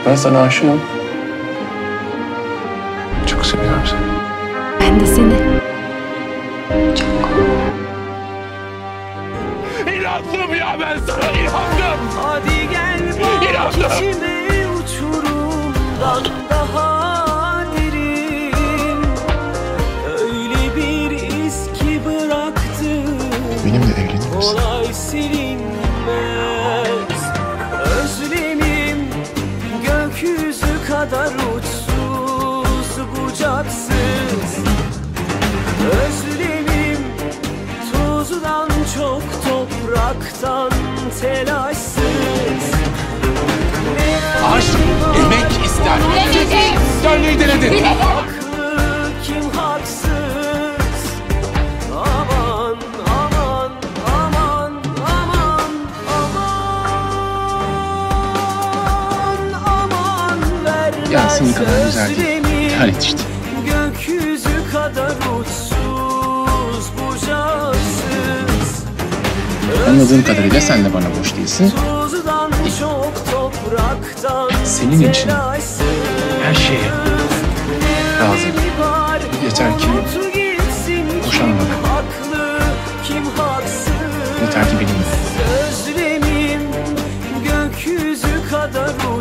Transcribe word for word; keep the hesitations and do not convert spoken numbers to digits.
Ben sana aşığım. Çok seviyorum seni. Ben de seni. Çok. İnandım ya ben sana, inandım. Hadi gel bak içime uçurumdan daha derin. Öyle bir iz ki bıraktı. Benimle evlenir misin? Kolay silinmez. Özlemim gökyüzü kadar uçsuz bucaksız. Özlemim tozdan çok topraktan telaşsız. Aşk emek ister. Dönmeyi denedin. Haklı kim haksız? Aman aman aman aman aman aman vermez. Ya senin kadar güzel değil. Terlet işte. Gökyüzü kadar uçsuz bucaksız. Anladığım kadarıyla sen de bana boş değilsin. Tozdan çok topraktan Senin için telaşsız. her şeye razıyım. Yeter ki boşanmak. Haklı kim haksız? Yeter ki benimle. Özlemim gökyüzü kadar